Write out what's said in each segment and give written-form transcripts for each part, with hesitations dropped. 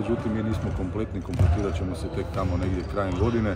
međutim mi nismo kompletni, kompletirat ćemo se tek tamo negdje krajem godine.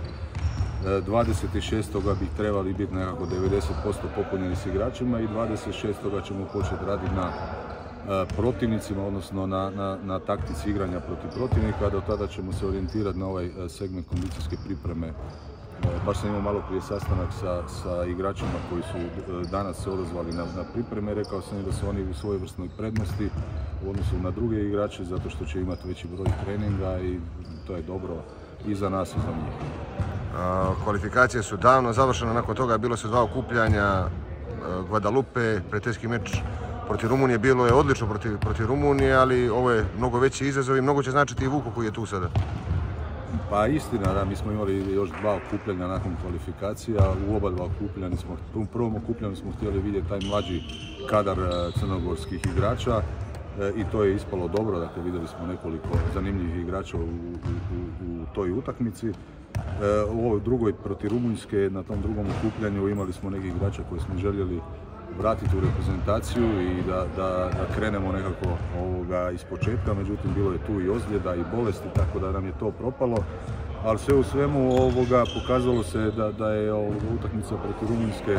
26. bi trebali biti nekako 90% popunjeni s igračima i 26. ćemo početi raditi na protivnicima, odnosno na taktici igranja protiv protivnika. Do tada ćemo se orijentirati na ovaj segment kondicijske pripreme. Baš sam imao malo prije sastanak sa igračima koji su danas se odazvali na pripreme. Rekao sam im da su oni u svojevrsnoj prednosti u odnosu na druge igrače zato što će imati veći broj treninga i to je dobro i za nas i za njih. Kvalifikacije su davno završene, nakon toga bilo se 2 okupljanja Guadalupe, prijateljski meč protiv Rumunije, bilo je odlično protiv Rumunije, ali ovo je mnogo veći izazov i mnogo će značiti i Vuko koji je tu sada. Pa istina, da, mi smo imali još 2 okupljanja nakon kvalifikacija, u oba 2 okupljanja u prvom okupljanju smo htjeli vidjeti taj mlađi kadar crnogorskih igrača i to je ispalo dobro, dakle vidjeli smo nekoliko zanimljivih igrača u toj utakmici. U ovoj drugoj protiv Rumunjske, na tom drugom okupljanju imali smo nekih igrača koje smo željeli vratiti u reprezentaciju i da krenemo nekako iz početka, međutim bilo je tu i ozljeda i bolesti, tako da nam je to propalo. Ali sve u svemu pokazalo se da je utakmica protiv Rumunjske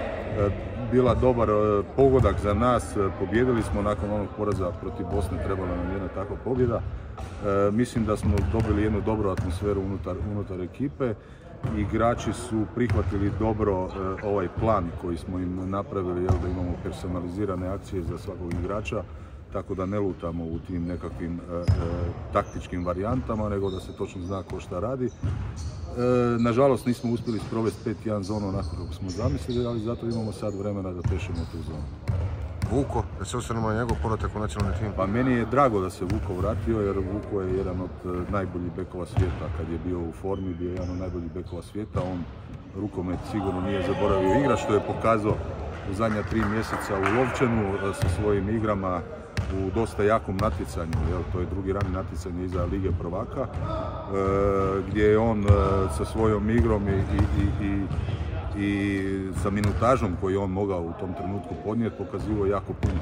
bila dobar pogodak za nas. Pobjedili smo nakon onog poraza protiv Bosne, trebala nam jedna takva pobjeda. Mislim da smo dobili jednu dobru atmosferu unutar ekipe. Igrači su prihvatili dobro ovaj plan koji smo im napravili, da imamo personalizirane akcije za svakog igrača, tako da ne lutamo u tim nekakvim taktičkim varijantama, nego da se točno zna ko šta radi. Nažalost nismo uspjeli sprovesti 5-1 zonu onako kako smo zamislili, ali zato imamo sad vremena da tešimo tu zonu. Vuko, da se osvrnemo na njegov povratak u nacionalni tim. Pa meni je drago da se Vuko vratio jer Vuko je jedan od najboljih bekova svijeta. Kad je bio u formi, bio je jedan od najboljih bekova svijeta. On rukomet sigurno nije zaboravio igrati, što je pokazao u zadnja 3 mjeseca u Lovćenu sa svojim igrama u dosta jakom natjecanju. To je drugi rani natjecanje iza Lige prvaka, gdje je on sa svojom igrom i sa minutažom koju je on mogao u tom trenutku podnijeti pokazivao jako puno.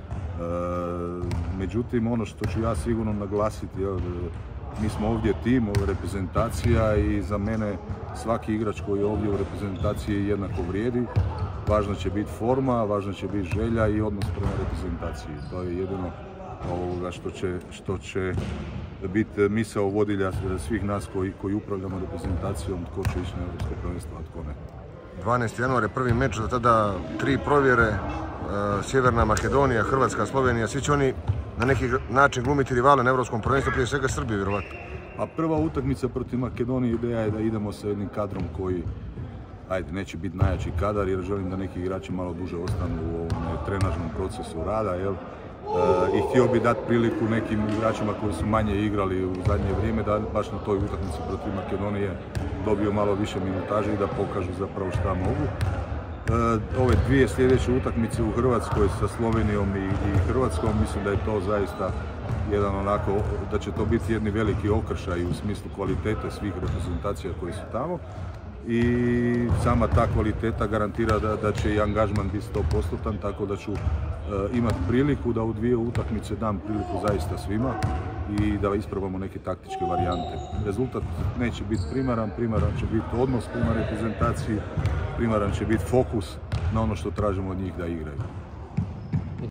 Međutim, ono što ću ja sigurno naglasiti, mi smo ovdje tim, ovo je reprezentacija i za mene svaki igrač koji je ovdje u reprezentaciji jednako vrijedi. Važna će biti forma, važna će biti želja i odnos prema reprezentaciji. To je jedino što će biti misao vodilja svih nas koji upravljamo reprezentacijom, tko će ići na Europsko prvenstvo, a tko ne. 12. januar je prvi meč, do tada 3 provjere, Sjeverna Makedonija, Hrvatska, Slovenija, svi će oni na neki način glumiti rivale na Europskom prvenstvu, prije svega Srbije vjerovatno. A prva utakmica protiv Makedonije, ideja je da idemo sa jednim kadrom koji neće biti najjači kadar jer želim da neki igrači malo duže ostanu u ovom trenažnom procesu rada. I htio bi dati priliku nekim igračima koji su manje igrali u zadnje vrijeme da baš na toj utakmici protiv Makedonije dobiju malo više minutaže i da pokažu zapravo šta mogu. Ove 2 sljedeće utakmice u Hrvatskoj sa Slovenijom i Hrvatskom, mislim da je to zaista jedan onako, da će to biti jedni veliki okršaj u smislu kvalitete svih reprezentacija koji su tamo. I sama ta kvaliteta garantira da će i angažman biti 100%, tako da ću imati priliku da u 2 utakmice dam priliku zaista svima i da isprobamo neke taktičke varijante. Rezultat neće biti primaran će biti odnos prema reprezentaciji, primaran će biti fokus na ono što tražimo od njih da igraju.